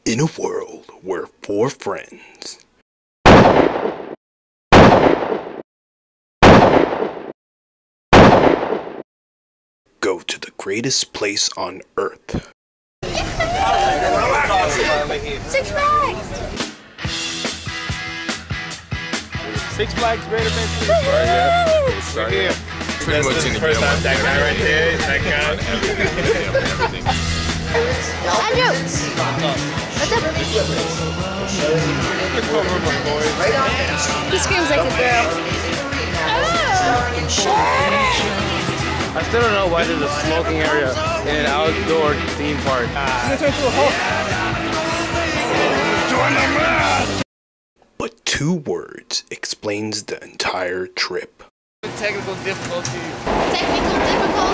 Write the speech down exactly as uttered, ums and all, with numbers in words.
In a world where four friends go to the greatest place on earth. Six Flags! Six Flags Great Adventure. Sorry, yeah. Sorry, yeah. Pretty much in the first time, that guy right there, that guy. Andrew! What's up? He screams like a girl. I still don't know why there's a smoking area in an outdoor theme park. Ah. But two words explains the entire trip. Technical difficulty. Technical difficulty.